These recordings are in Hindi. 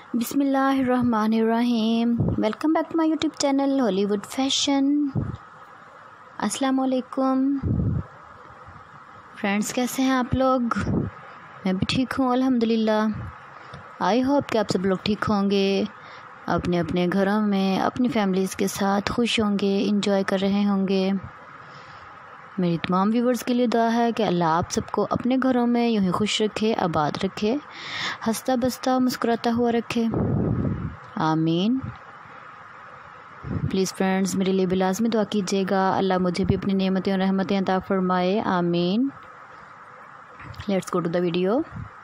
बिस्मिल्लाहिर्रहमानिर्रहीम। Welcome back to my YouTube channel Hollywood fashion. अस्सलाम वालेकुम फ्रेंड्स, कैसे हैं आप लोग? मैं भी ठीक हूँ अल्हम्दुलिल्लाह। आई होप कि आप सब लोग ठीक होंगे, अपने अपने घरों में अपनी फैमिलीज़ के साथ खुश होंगे, इंजॉय कर रहे होंगे। मेरी तमाम व्यूवर्स के लिए दुआ है कि अल्लाह आप सबको अपने घरों में यूँ ही खुश रखे, आबाद रखे, हंसता बसता मुस्कुराता हुआ रखे, आमीन। प्लीज़ फ्रेंड्स, मेरे लिए भी लाज़मी दुआ कीजिएगा, अल्लाह मुझे भी अपनी नेमतें और रहमतें अता फरमाए, आमीन। Let's go to the video.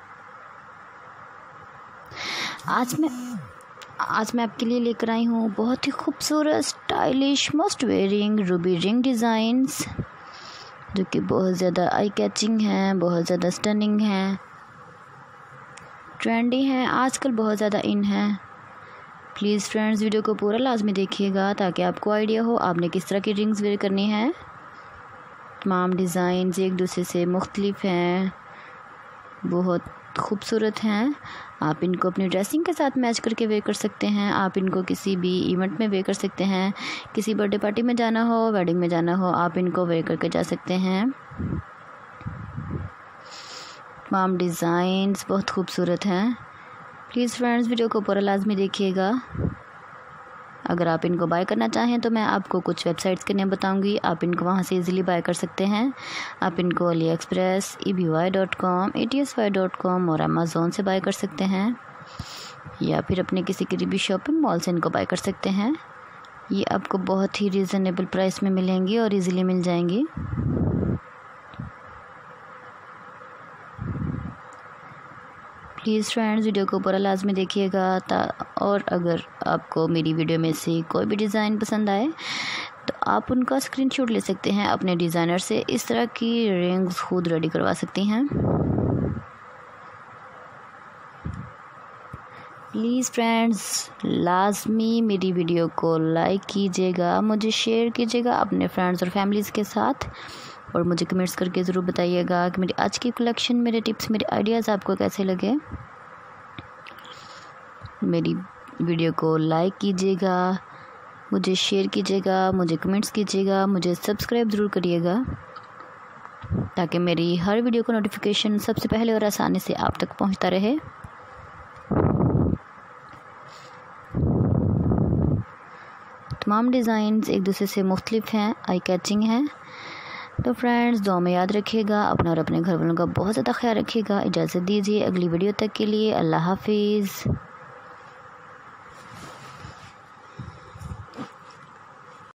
आज मैं आपके लिए लेकर आई हूँ बहुत ही खूबसूरत stylish most wearing ruby ring designs, जो कि बहुत ज़्यादा आई कैचिंग हैं, बहुत ज़्यादा स्टनिंग हैं, ट्रेंडी हैं, आजकल बहुत ज़्यादा इन हैं। प्लीज़ फ्रेंड्स, वीडियो को पूरा लाजमी देखिएगा ताकि आपको आइडिया हो आपने किस तरह की रिंग्स वेयर करनी है। तमाम डिज़ाइंस एक दूसरे से मुख्तलिफ हैं, बहुत खूबसूरत हैं। आप इनको अपनी ड्रेसिंग के साथ मैच करके वेयर कर सकते हैं। आप इनको किसी भी इवेंट में वेयर कर सकते हैं। किसी बर्थडे पार्टी में जाना हो, वेडिंग में जाना हो, आप इनको वेयर करके जा सकते हैं। तमाम डिज़ाइंस बहुत खूबसूरत हैं। प्लीज़ फ्रेंड्स, वीडियो को पूरा लाजमी देखिएगा। अगर आप इनको बाय करना चाहें तो मैं आपको कुछ वेबसाइट्स के नेम बताऊंगी, आप इनको वहां से इजीली बाय कर सकते हैं। आप इनको अली एक्सप्रेस, eby.com, etsy.com और अमेज़ोन से बाय कर सकते हैं, या फिर अपने किसी करीबी शॉपिंग मॉल से इनको बाय कर सकते हैं। ये आपको बहुत ही रीज़नेबल प्राइस में मिलेंगी और इजीली मिल जाएंगी। प्लीज़ फ्रेंड्स, वीडियो को पूरा लाजमी देखिएगा और अगर आपको मेरी वीडियो में से कोई भी डिज़ाइन पसंद आए तो आप उनका स्क्रीनशॉट ले सकते हैं, अपने डिज़ाइनर से इस तरह की रिंग्स खुद रेडी करवा सकती हैं। प्लीज़ फ्रेंड्स, लाजमी मेरी वीडियो को लाइक कीजिएगा, मुझे शेयर कीजिएगा अपने फ्रेंड्स और फैमिलीज़ के साथ, और मुझे कमेंट्स करके ज़रूर बताइएगा कि मेरी आज की कलेक्शन, मेरे टिप्स, मेरे आइडियाज़ आपको कैसे लगे। मेरी वीडियो को लाइक कीजिएगा, मुझे शेयर कीजिएगा, मुझे कमेंट्स कीजिएगा, मुझे सब्सक्राइब ज़रूर करिएगा ताकि मेरी हर वीडियो का नोटिफिकेशन सबसे पहले और आसानी से आप तक पहुंचता रहे। तमाम डिज़ाइंस एक दूसरे से मुख्तलिफ हैं, आई कैचिंग हैं। तो फ्रेंड्स, दुआ में याद रखिएगा, अपना और अपने घर वालों का बहुत ज़्यादा ख्याल रखिएगा। इजाज़त दीजिए अगली वीडियो तक के लिए। अल्लाह हाफिज़।